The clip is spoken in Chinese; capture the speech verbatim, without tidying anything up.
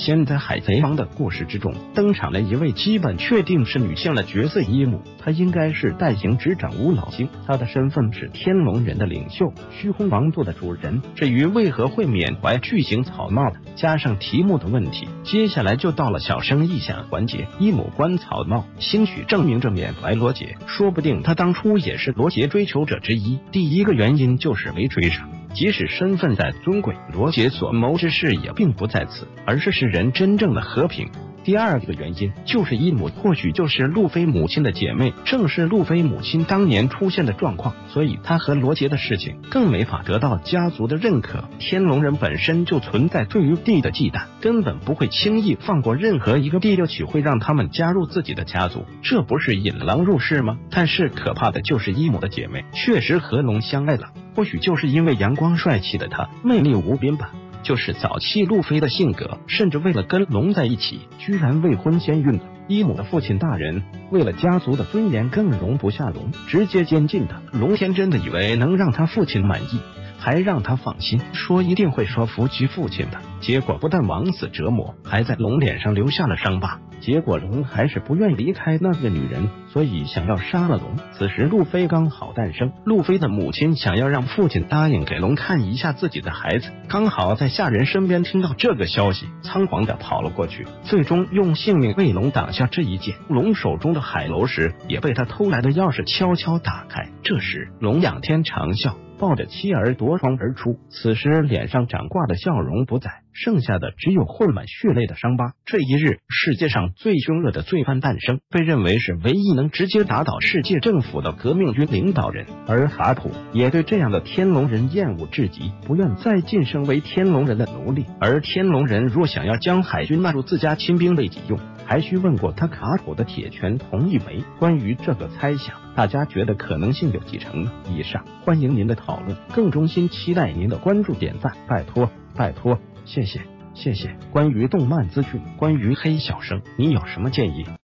先在《海贼王》的故事之中登场了一位基本确定是女性的角色伊姆，她应该是代行执掌五老星，她的身份是天龙人的领袖，虚空王座的主人。至于为何会缅怀巨型草帽的，加上题目的问题，接下来就到了小声异想环节。伊姆观草帽，兴许证明着缅怀罗杰，说不定他当初也是罗杰追求者之一。第一个原因就是没追上。即使身份再尊贵，罗杰所谋之事也并不在此，而是使人真正的和平。第二个原因就是伊姆或许就是路飞母亲的姐妹，正是路飞母亲当年出现的状况，所以他和罗杰的事情更没法得到家族的认可。天龙人本身就存在对于地的忌惮，根本不会轻易放过任何一个地六起会让他们加入自己的家族，这不是引狼入室吗？但是可怕的就是伊姆的姐妹确实和龙相爱了，或许就是因为阳光帅气的他魅力无边吧。就是早期路飞的性格，甚至为了跟龙在一起，居然未婚先孕了。伊姆的父亲大人为了家族的尊严更容不下龙，直接监禁他。龙天真的以为能让他父亲满意，还让他放心，说一定会说服其父亲的。结果不但枉死折磨，还在龙脸上留下了伤疤。结果龙还是不愿离开那个女人，所以想要杀了龙。此时路飞刚好诞生，路飞的母亲想要让父亲答应给龙看一下自己的孩子，刚好在下人身边听到这个消息，仓皇的跑了过去，最终用性命为龙挡下这一剑。龙手中的海楼石也被他偷来的钥匙悄悄打开。这时龙仰天长啸，抱着妻儿夺窗而出，此时脸上长挂的笑容不在，剩下的只有混满血泪的伤疤。这一日，世界上最凶恶的罪犯诞生，被认为是唯一能直接打倒世界政府的革命军领导人，而哈普也对这样的天龙人厌恶至极，不愿再晋升为天龙人的奴隶。而天龙人若想要将海军纳入自家亲兵为己用，还需问过他卡普的铁拳同意没？关于这个猜想，大家觉得可能性有几成呢？以上欢迎您的讨论，更衷心期待您的关注点赞，拜托拜托，谢谢谢谢。关于动漫资讯，关于黑小生，你有什么建议？